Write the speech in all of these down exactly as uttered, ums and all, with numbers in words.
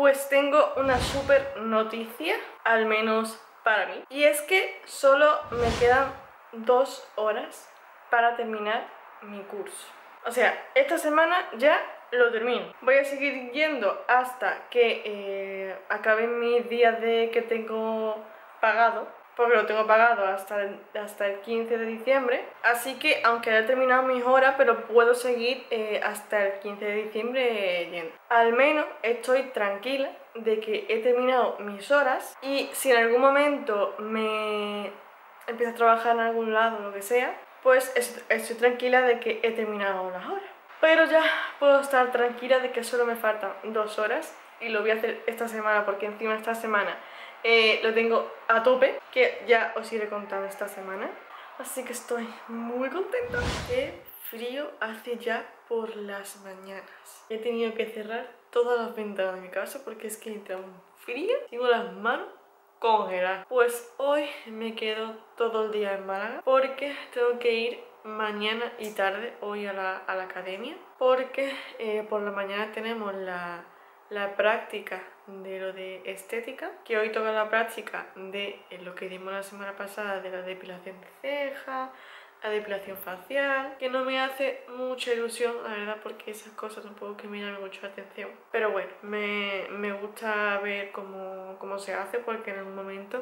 Pues tengo una súper noticia, al menos para mí. Y es que solo me quedan dos horas para terminar mi curso. O sea, esta semana ya lo termino. Voy a seguir yendo hasta que eh, acaben mis días de que tengo pagado. Porque lo tengo pagado hasta el, hasta el quince de diciembre. Así que, aunque haya terminado mis horas, pero puedo seguir eh, hasta el quince de diciembre eh, yendo. Al menos estoy tranquila de que he terminado mis horas. Y si en algún momento me empiezo a trabajar en algún lado o lo que sea, pues estoy tranquila de que he terminado las horas. Pero ya puedo estar tranquila de que solo me faltan dos horas. Y lo voy a hacer esta semana, porque encima esta semana Eh, lo tengo a tope, que ya os iré contando esta semana. Así que estoy muy contenta. Qué frío hace ya por las mañanas. He tenido que cerrar todas las ventanas de mi casa porque es que entra un frío. Tengo las manos congeladas. Pues hoy me quedo todo el día en Málaga porque tengo que ir mañana y tarde hoy a la, a la academia. Porque eh, por la mañana tenemos la... la práctica de lo de estética, que hoy toca la práctica de lo que dimos la semana pasada de la depilación de ceja, la depilación facial, que no me hace mucha ilusión, la verdad, porque esas cosas tampoco que me llaman mucho la atención. Pero bueno, me, me gusta ver cómo, cómo se hace, porque en algún momento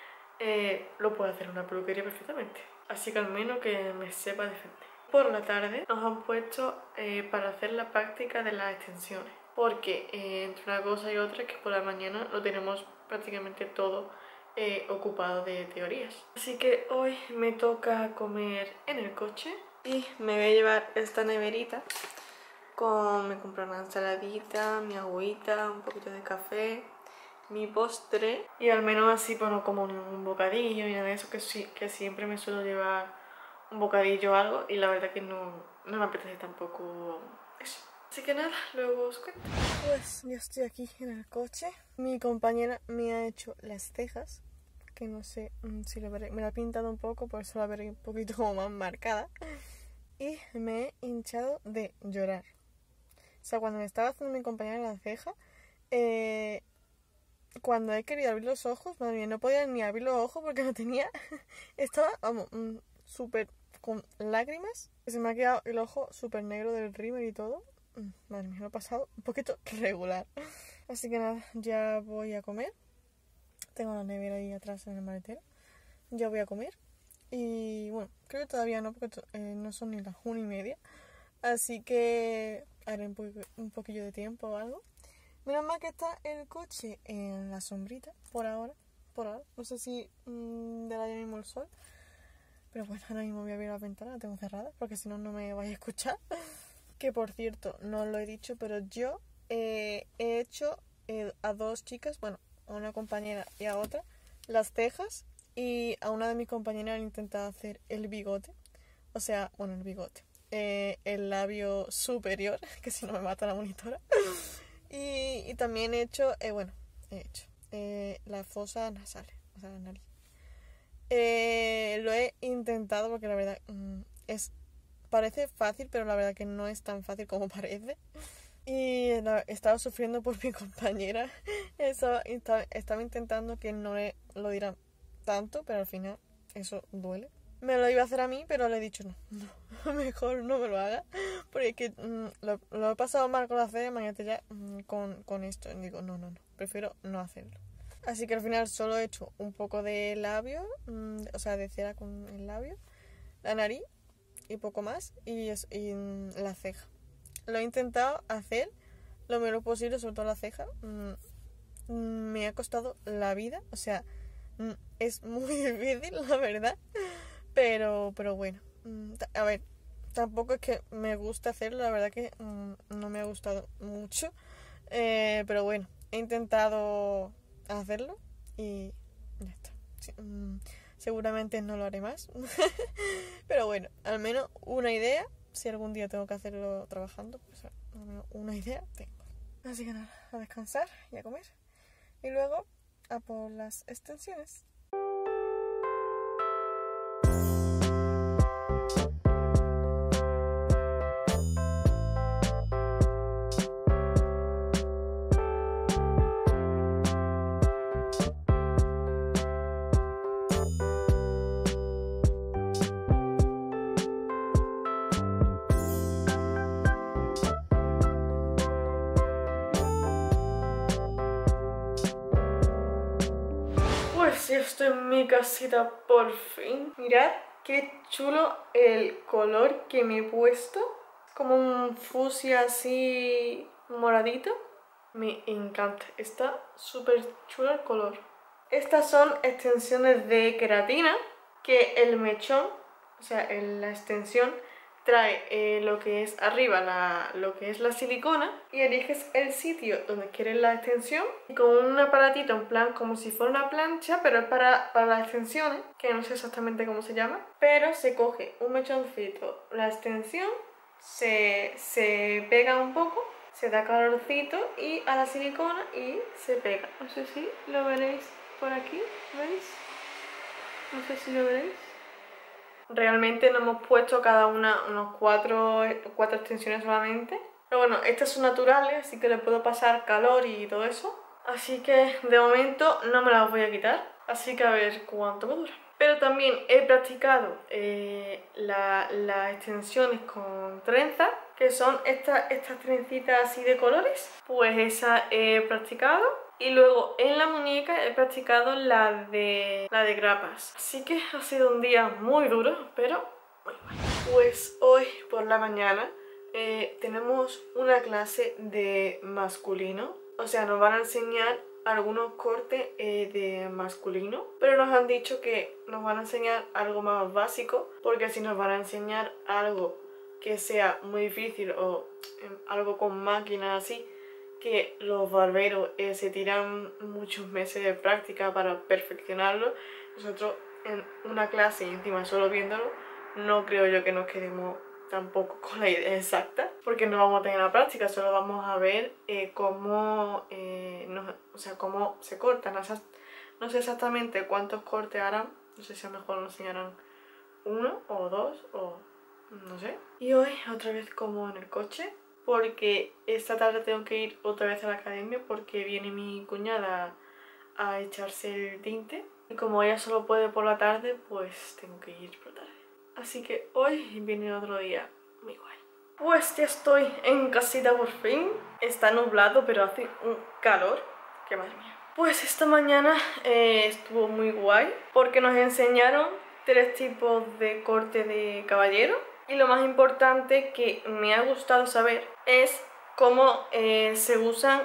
eh, lo puedo hacer en una peluquería perfectamente. Así que al menos que me sepa defender. Por la tarde nos han puesto eh, para hacer la práctica de las extensiones. Porque eh, entre una cosa y otra, que por la mañana lo tenemos prácticamente todo eh, ocupado de teorías. Así que hoy me toca comer en el coche y me voy a llevar esta neverita con, me compré una ensaladita, mi agüita, un poquito de café, mi postre, y al menos así, bueno, como un, un bocadillo y nada de eso, que, sí, que siempre me suelo llevar un bocadillo o algo, y la verdad que no, no me apetece tampoco eso. Así que nada, luego os cuento. Pues ya estoy aquí en el coche. Mi compañera me ha hecho las cejas, que no sé si lo veré. Me la ha pintado un poco, por eso la veré un poquito como más marcada. Y me he hinchado de llorar. O sea, cuando me estaba haciendo mi compañera la ceja, eh, cuando he querido abrir los ojos, madre mía, no podía ni abrir los ojos porque no tenía... Estaba, vamos, súper con lágrimas. Se me ha quedado el ojo súper negro del rímel y todo. Madre mía, lo he pasado un poquito regular. Así que nada, ya voy a comer. Tengo la nevera ahí atrás en el maletero. Ya voy a comer. Y bueno, creo que todavía no, porque eh, no son ni las una y media. Así que haré un, po un poquillo de tiempo o algo. Menos mal que está el coche en la sombrita, por ahora. Por ahora. No sé si mmm, dará ya mismo el sol. Pero bueno, ahora mismo voy a abrir la ventana, la tengo cerrada, porque si no, no me vais a escuchar. Que por cierto, no os lo he dicho, pero yo eh, he hecho eh, a dos chicas, bueno, a una compañera y a otra, las cejas, y a una de mis compañeras he intentado hacer el bigote, o sea, bueno, el bigote, eh, el labio superior, que si no me mata la monitora, y, y también he hecho, eh, bueno, he hecho eh, las fosas nasales, o sea, la nariz. Eh, lo he intentado porque la verdad mm, es... Parece fácil, pero la verdad que no es tan fácil como parece. Y la, estaba sufriendo por mi compañera. Eso, estaba, estaba intentando que no le lo diera tanto, pero al final eso duele. Me lo iba a hacer a mí, pero le he dicho no, no mejor no me lo haga. Porque es que mmm, lo, lo he pasado mal con la ceja, imagínate ya mmm, con, con esto. Y digo, no, no, no, prefiero no hacerlo. Así que al final solo he hecho un poco de labio, mmm, o sea, de cera con el labio, la nariz y poco más, y, es, y la ceja. Lo he intentado hacer lo mejor posible, sobre todo la ceja. Mm, me ha costado la vida, o sea, mm, es muy difícil, la verdad, pero, pero bueno, mm, a ver, tampoco es que me guste hacerlo, la verdad que mm, no me ha gustado mucho, eh, pero bueno, he intentado hacerlo y ya está. Sí, mm, seguramente no lo haré más. Pero bueno, al menos una idea. Si algún día tengo que hacerlo trabajando, pues al menos una idea tengo. Así que nada, a descansar y a comer. Y luego a por las extensiones. Pues ya estoy en mi casita por fin. Mirad qué chulo el color que me he puesto. Como un fucsia así moradito. Me encanta. Está súper chulo el color. Estas son extensiones de queratina. Que el mechón, o sea, en la extensión, trae eh, lo que es arriba, la, lo que es la silicona, y eliges el sitio donde quieres la extensión y con un aparatito en plan como si fuera una plancha, pero es para, para las extensiones, que no sé exactamente cómo se llama, pero se coge un mechoncito, la extensión, se, se pega un poco, se da calorcito y a la silicona y se pega. No sé si lo veréis por aquí, ¿veis? No sé si lo veréis. Realmente no hemos puesto cada una unos cuatro, cuatro extensiones solamente. Pero bueno, estas son naturales, así que le puedo pasar calor y todo eso. Así que de momento no me las voy a quitar. Así que a ver cuánto me dura. Pero también he practicado eh, las la extensiones con trenza, que son estas, estas trencitas así de colores. Pues esas he practicado. Y luego en la muñeca he practicado la de, la de grapas. Así que ha sido un día muy duro, pero muy bueno. Pues hoy por la mañana eh, tenemos una clase de masculino. O sea, nos van a enseñar algunos cortes eh, de masculino. Pero nos han dicho que nos van a enseñar algo más básico. Porque si nos van a enseñar algo que sea muy difícil o eh, algo con máquinas así, que los barberos eh, se tiran muchos meses de práctica para perfeccionarlo. Nosotros en una clase y encima solo viéndolo, no creo yo que nos quedemos tampoco con la idea exacta, porque no vamos a tener la práctica, solo vamos a ver eh, cómo, eh, nos, o sea, cómo se cortan. No sé, no sé exactamente cuántos cortes harán, no sé si a lo mejor nos enseñarán uno o dos o no sé. Y hoy otra vez como en el coche, porque esta tarde tengo que ir otra vez a la academia porque viene mi cuñada a, a echarse el tinte. Y como ella solo puede por la tarde, pues tengo que ir por la tarde. Así que hoy viene otro día muy guay. Pues ya estoy en casita por fin. Está nublado, pero hace un calor. ¡Qué madre mía! Pues esta mañana eh, estuvo muy guay porque nos enseñaron tres tipos de corte de caballero. Y lo más importante que me ha gustado saber es cómo eh, se usan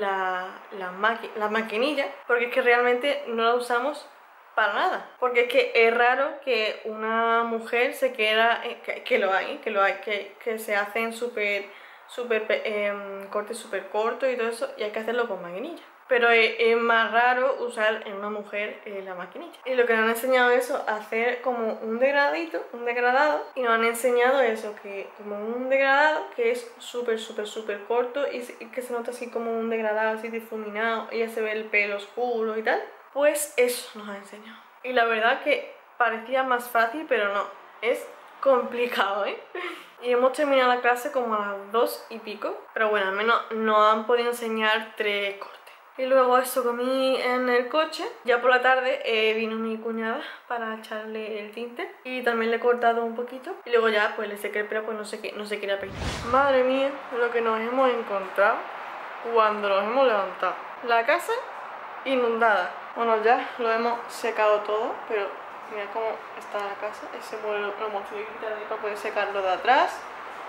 la, la, maqui la maquinilla, porque es que realmente no la usamos para nada. Porque es que es raro que una mujer se quiera, eh, que, que lo hay, que lo hay, que, que se hacen súper, súper, eh, cortes súper cortos y todo eso, y hay que hacerlo con maquinilla. Pero es, es más raro usar en una mujer eh, la maquinilla. Y lo que nos han enseñado es eso, hacer como un degradito, un degradado. Y nos han enseñado eso, que como un degradado que es súper, súper, súper corto y, y que se nota así como un degradado así difuminado y ya se ve el pelo oscuro y tal. Pues eso nos han enseñado. Y la verdad que parecía más fácil, pero no, es complicado, ¿eh? Y hemos terminado la clase como a las dos y pico. Pero bueno, al menos nos han podido enseñar tres cortes. Y luego eso comí en el coche. Ya por la tarde eh, vino mi cuñada para echarle el tinte. Y también le he cortado un poquito. Y luego ya pues le sequé el pelo, pues no sé qué, no se quería peinar. Madre mía, lo que nos hemos encontrado cuando nos hemos levantado. La casa inundada. Bueno, ya lo hemos secado todo, pero mira cómo está la casa. Ese mueble lo hemos tenido que quitar de ahí para poder secarlo de atrás.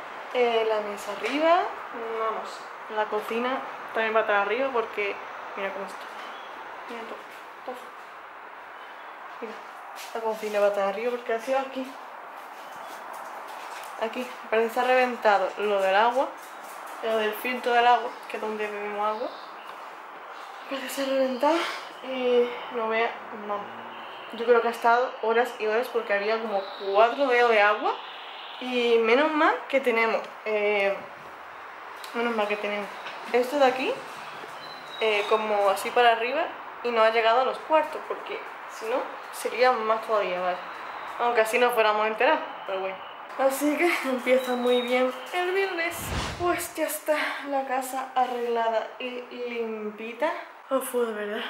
Eh, la mesa arriba. Vamos, la cocina también va a estar arriba porque mira cómo está. Mira todo, todo. Mira, la cocina va a estar arriba porque ha sido aquí. Aquí, parece que se ha reventado lo del agua, lo del filtro del agua, que es donde bebemos agua. Parece que se ha reventado y no vea, no. Yo creo que ha estado horas y horas porque había como cuatro dedos de agua. Y menos mal que tenemos, eh, menos mal que tenemos esto de aquí. Eh, como así para arriba y no ha llegado a los cuartos porque si no sería más todavía, ¿vale? Aunque así nos fuéramos a enterar, pero bueno. Así que empieza muy bien el viernes. Pues ya está la casa arreglada y limpita. Uf, de verdad,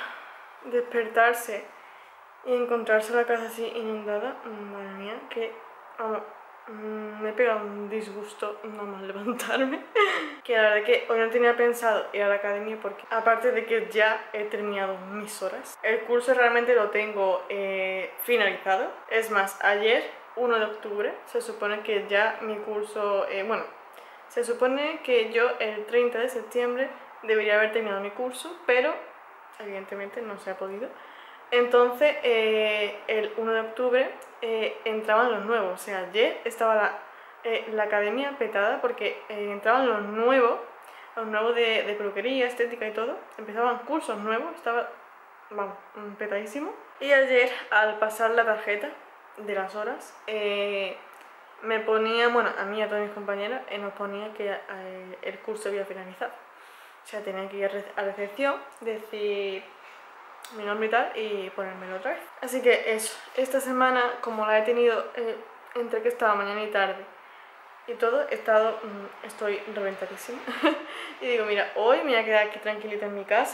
despertarse y encontrarse la casa así inundada, madre mía, que vamos, mmm, me pega un disgusto no más levantarme. Que la verdad que hoy no tenía pensado ir a la academia porque aparte de que ya he terminado mis horas, el curso realmente lo tengo eh, finalizado. Es más, ayer, uno de octubre, se supone que ya mi curso, eh, bueno, se supone que yo el treinta de septiembre debería haber terminado mi curso, pero evidentemente no se ha podido. Entonces, eh, el uno de octubre eh, entraban los nuevos, o sea, ayer estaba la, eh, la academia petada porque eh, entraban los nuevos, los nuevos de, de peluquería, estética y todo, empezaban cursos nuevos, estaba, vamos, petadísimo. Y ayer, al pasar la tarjeta de las horas, eh, me ponía, bueno, a mí y a todas mis compañeras, eh, nos ponía que eh, el curso había finalizado. O sea, tenía que ir a recepción, decir mi nombre y tal, y ponérmelo otra vez. Así que eso, esta semana, como la he tenido eh, entre que estaba mañana y tarde y todo, he estado, mmm, estoy reventadísima. Y digo, mira, hoy me voy a quedar aquí tranquilita en mi casa,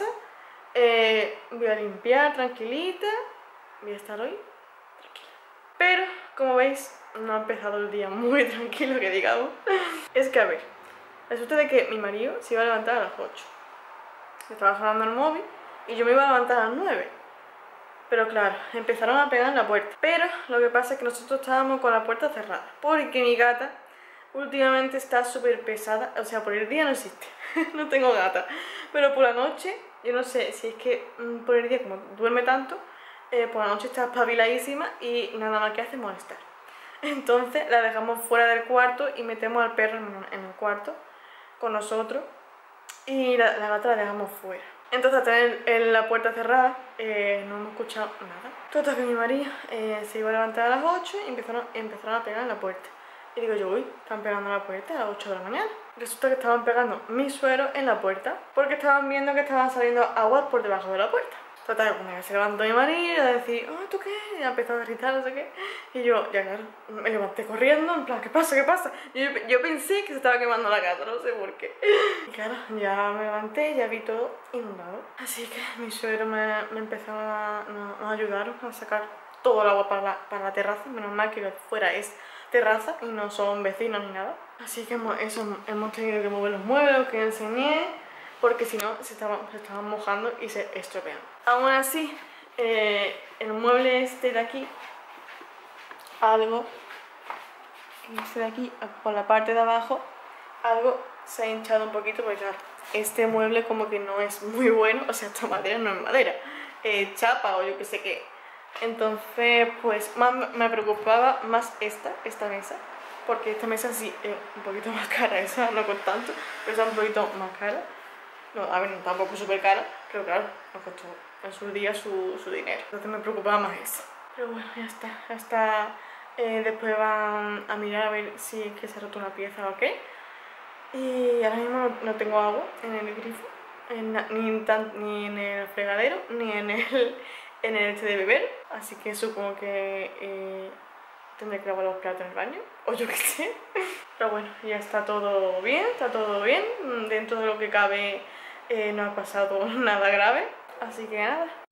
eh, voy a limpiar tranquilita, voy a estar hoy tranquila. Pero, como veis, no ha empezado el día muy tranquilo, que digamos. Es que, a ver, resulta de que mi marido se iba a levantar a las ocho. Estaba sonando el móvil y yo me iba a levantar a las nueve. Pero claro, empezaron a pegar en la puerta. Pero lo que pasa es que nosotros estábamos con la puerta cerrada, porque mi gata últimamente está súper pesada. O sea, por el día no existe, no tengo gata. Pero por la noche, yo no sé si es que mmm, por el día como duerme tanto, eh, por la noche está espabiladísima y nada más que hace molestar. Entonces la dejamos fuera del cuarto y metemos al perro en el cuarto con nosotros. Y la, la gata la dejamos fuera. Entonces, al tener en la puerta cerrada, eh, no hemos escuchado nada. Total, que mi marido eh, se iba a levantar a las ocho y empezaron, empezaron a pegar en la puerta. Y digo yo, uy, están pegando en la puerta a las ocho de la mañana. Resulta que estaban pegando mis sueros en la puerta porque estaban viendo que estaban saliendo aguas por debajo de la puerta. Total, cuando se levantó mi marido a decir, oh, ¿tú qué? Y ya empezó a gritar, no sé qué. Y yo, ya claro, me levanté corriendo, en plan, ¿qué pasa? ¿Qué pasa? Y yo, yo pensé que se estaba quemando la casa, no sé por qué. Y claro, ya me levanté, ya vi todo inundado. Así que mi suegro me, me empezó a, nos, nos ayudaron a sacar todo el agua para la, para la terraza. Menos mal que lo que fuera es terraza y no son vecinos ni nada. Así que hemos, eso, hemos tenido que mover los muebles, que enseñé, porque si no se estaban, se estaban mojando y se estropean. Aún así, eh, el mueble este de aquí, algo, este de aquí, por la parte de abajo, algo se ha hinchado un poquito porque claro, este mueble como que no es muy bueno, o sea, esta madera no es madera, eh, chapa o yo que sé qué. Entonces, pues más, me preocupaba más esta, esta mesa, porque esta mesa sí es un poquito más cara, esa no con tanto, pero esa es un poquito más cara. No, a ver, tampoco súper cara, pero claro, nos costó en su día su, su dinero. Entonces me preocupaba más eso. Pero bueno, ya está. Ya está. Eh, después van a mirar a ver si es que se ha roto una pieza o qué. Y ahora mismo no, no tengo agua en el grifo, en, ni, en tan, ni en el fregadero, ni en el, en el este de beber. Así que supongo que eh, tendré que lavar los platos en el baño, o yo qué sé. Pero bueno, ya está todo bien, está todo bien. Dentro de lo que cabe eh, no ha pasado nada grave. Así que nada,